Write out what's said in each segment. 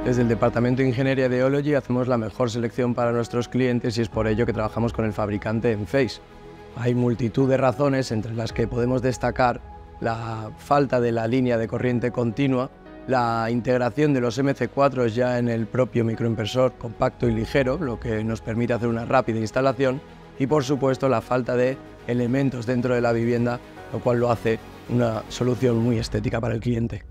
Desde el Departamento de Ingeniería de Ology hacemos la mejor selección para nuestros clientes y es por ello que trabajamos con el fabricante Enphase. Hay multitud de razones entre las que podemos destacar la falta de la línea de corriente continua, la integración de los MC4 ya en el propio microinversor compacto y ligero, lo que nos permite hacer una rápida instalación, y por supuesto la falta de elementos dentro de la vivienda, lo cual lo hace una solución muy estética para el cliente.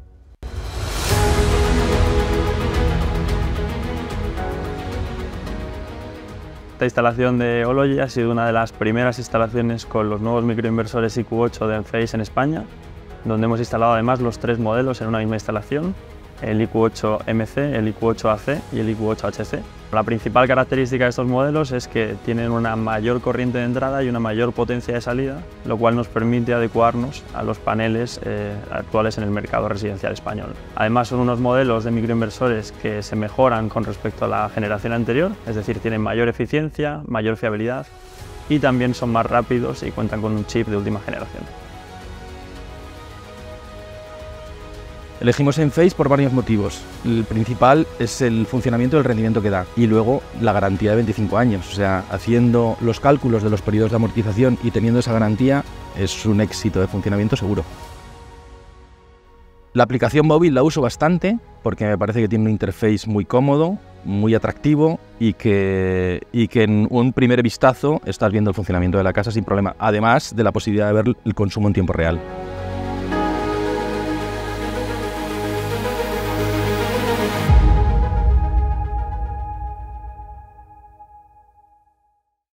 Esta instalación de Ology ha sido una de las primeras instalaciones con los nuevos microinversores IQ8 de Enphase en España, donde hemos instalado además los 3 modelos en una misma instalación, el IQ8MC, el IQ8AC y el IQ8HC. La principal característica de estos modelos es que tienen una mayor corriente de entrada y una mayor potencia de salida, lo cual nos permite adecuarnos a los paneles actuales en el mercado residencial español. Además son unos modelos de microinversores que se mejoran con respecto a la generación anterior, es decir, tienen mayor eficiencia, mayor fiabilidad y también son más rápidos y cuentan con un chip de última generación. Elegimos Enphase por varios motivos. El principal es el funcionamiento y el rendimiento que da y luego la garantía de 25 años. O sea, haciendo los cálculos de los periodos de amortización y teniendo esa garantía es un éxito de funcionamiento seguro. La aplicación móvil la uso bastante porque me parece que tiene un interface muy cómodo, muy atractivo y que en un primer vistazo estás viendo el funcionamiento de la casa sin problema, además de la posibilidad de ver el consumo en tiempo real.